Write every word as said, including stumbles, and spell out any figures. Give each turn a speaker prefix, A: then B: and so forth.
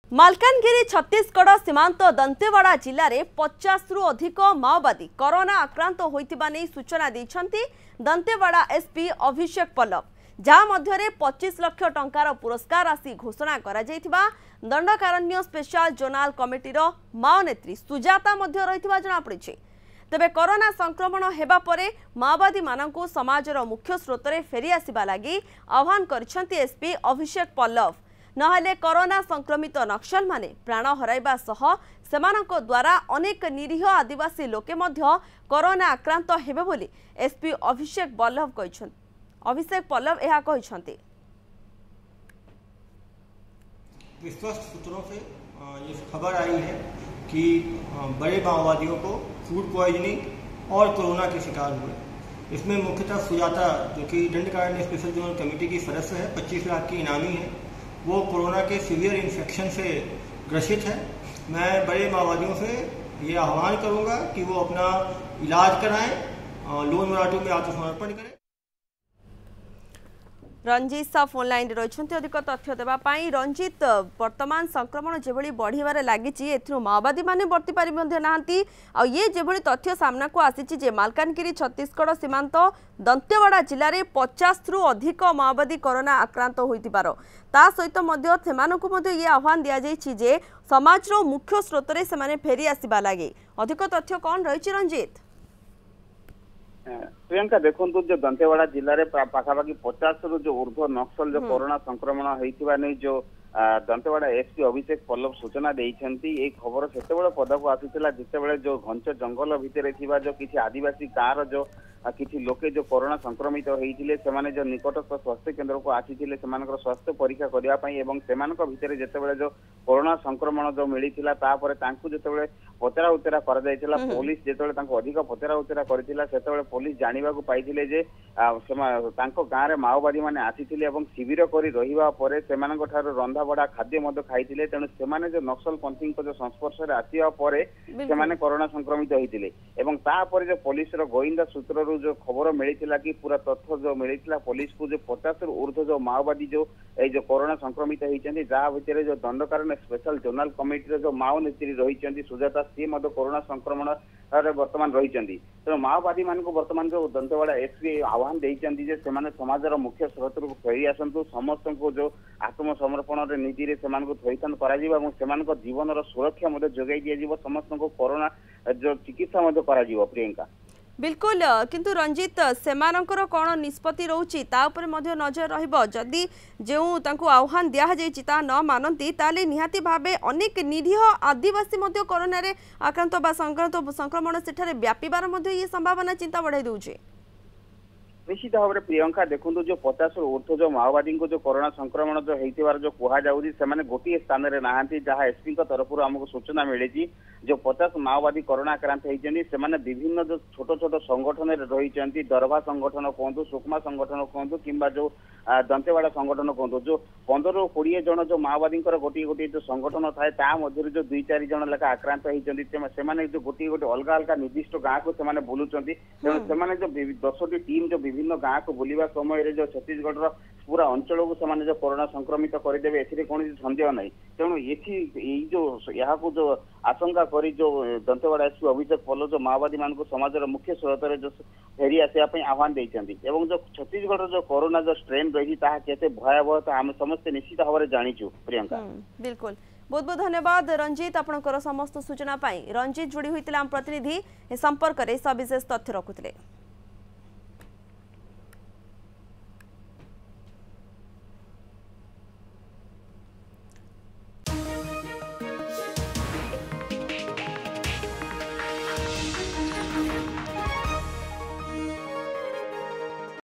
A: मालकानगिरी छत्तीसगढ़ सीमांत दंतेवाड़ा जिले में पचास रु अधिक माओवादी कोरोना आक्रांत होइतिबा नै सूचना दैछन्ति दंतेवाड़ा एसपी अभिषेक पल्लव। जहाँ मध्य पच्चीस लाख टंकार पुरस्कार राशि घोषणा करा जायथिबा दंडकारण्य स्पेशल जोनाल कमिटीर माओ नेत्री सुजाता मध्य रहितबा जणा पड़िछि। तेबे कोरोना संक्रमण हेबा परे माओवादी मानकु समाजर मुख्य स्रोत रे फेरी आसिबा लागि आह्वान करिसन्ति एसपी अभिषेक पल्लव। नहले कोरोना संक्रमित नक्सल माने प्राण हराइबा सह सेमानक द्वारा अनेक निरीह आदिवासी लोके मध्य कोरोना आक्रांत हेबे बोली एसपी अभिषेक पल्लव कहिसन्ति। अभिषेक पल्लव यह कहिसन्ति।
B: विश्वस्त सूत्रों से ये खबर आई है कि बड़े माओवादियों को फूड पॉइजनिंग और कोरोना के शिकार हुए। इसमें मुख्यतः सुजाता जो कि दंडकारण्य स्पेशल जोनल कमेटी की सदस्य है, पच्चीस लाख की इनामी है, वो कोरोना के सीवियर इन्फेक्शन से ग्रसित है। मैं बड़े माओवादियों से ये आह्वान करूंगा कि वो अपना इलाज कराएं, लोन मराठों में आत्मसमर्पण करें।
A: रंजीत सा फोन लाइन रही अधिक तथ्य देवाई। रंजीत, वर्तमान संक्रमण जो बढ़िबार लगी माओवादी माने बर्ती पारि नाहांती आ ये जो तथ्य सामना को आसी मालकानगिरी छत्तीसगढ़ सीमांत दंतेवाड़ा जिले में पचास रु अधिक माओवादी कोरोना आक्रांत होइतिबार ता सहित ये आह्वान दि जाए समाज मुख्य स्रोत से फेरी आसवा लगे अधिक तथ्य कौन रही रंजीत?
C: प्रियंका देखु जो दंतेवाड़ा जिले में पाखापाखि पचास रु जो ऊर्ध्व नक्सल जो कोरोना संक्रमण होता नहीं जो दंतेवाड़ा एसपी अभिषेक पल्लव सूचना देइछन्ती। एक खबर सेतेबेले पदक आसीथिला जितेबेले जो घंच जंगल भितर थिबा जो किछि आदिवासी गाँव जो किछि लोके जो कोरोना संक्रमित होइथिले सेमाने जो निकटस्थ स्वास्थ्य केन्द्र को आसीथिले सेमानकर स्वास्थ्य परीक्षा करिया पई एवं सेमानक भितर जेतेबेले जो कोरोना संक्रमण जो मिलिथिला तापरे तांकु जेतेबेले पचरा उचरा कर जायथिला पुलिस जेतेबेले तांको अधिक पचरा उचरा करथिला सेतेबेले पुलिस जानिबा को पाइथिले जे तांको गाँव रे माओवादी माने आसीथिले एवं शिविर करी रहिबा परे सेमानक ठारो रंधा बड़ा खाद्य मध्य खाइथिले तेणु सेमाने जो नक्सल पंथी जो संस्पर्श रे आसिया परे सेमाने कोरोना संक्रमित होइथिले एवं तापरे जो पुलिस रो गोइंदा सूत्र जो खबर मिलता कि पूरा तथ्य जो मिलता पुलिस को जो पचास रु ऊर्ध्व जो माओवादी जो ए जो कोरोना संक्रमित होती जहाँ भितर जो दंडकारण्य स्पेशल जोनाल कमिटी जो माओ नेत्री रही सुजाता सी कोरोना संक्रमण बर्तमान रही तेणु माओवादी मान बर्तमान जो दंतेवाड़ा एसपी आह्वान देते समाजर मुख्य स्रोत को फेरी आसतु समस्त को जो आत्मसमर्पण नीति से थैथान कर जीवन सुरक्षा जोगाई दि समस्त को कोरोना जो चिकित्सा प्रियंका
A: बिल्कुल किंतु रंजीत सेमानकर कौन निष्पत्ति रोची ता उपरे मध्य नजर रहिबो जदि जो तांको आह्वान दिया जायछि ता न मानंती ताले निहाती भाबे अनेक निरीह आदिवासी मध्य कोरोना रे आक्रांत बा संक्रांत संक्रमण सेठारे व्यापीबार मध्य ये संभावना चिंता बढ़ाई दउछि।
C: निश्चित भाव में प्रियंका देखु जो पचास ऊर्ध्व जो माओवादी को जो कोरोना संक्रमण जो होइतिबार जो कहा जाउछि सेमाने गोटे स्थान रे नाहांती जहाँ एसपी तरफ हमको सूचना मिली जो पचास माओवादी कोरोना आक्रांत होइछन्ती सेमाने विभिन्न जो छोट छोट संगठन रही दरभा संगठन कहतु सुकमा संगठन कहतु किंबा जो दंतेवाड़ा संगठन कहतु जो पंद्रह कोड़े जन जो माओवादी गोटे गोटे जो संगठन थाए ता मध्य जो दुई चार जन लेखा आक्रांत होइछन्ती जो गोटे गोटे अलग अलग निर्दिष्ट गाँव को सेमाने बुलुचन्ती तेणु सेमाने जो दसटी टीम जो विभिन्न गाँव को बुलवा समय जो छत्तीसगढ़ पूरा अंचल को सेमाने जो कोरोना संक्रमित करदेवे एथिरे कौन संदेह नहीं तेणु ये जो यहाँ को जो आशंका करी जो दंतेवाड़ा एसपी अभिषेक पल्लव जो माओवादी मान समाजर मुख्य स्रोत जो फेरी आसापी आह्वान देते एवं जो छत्तीसगढ़ जो कोरोना जो स्ट्रेन रही केते भयावह आम समस्ते निश्चित भाव में जानीचु प्रियंका।
A: बिल्कुल बहुत बहुत धन्यवाद रंजीत आपनकर समस्त सूचना पाई। रंजीत जोड़ी होइतिला प्रतिनिधि संपर्क में सविशेष तथ्य रखुथिले।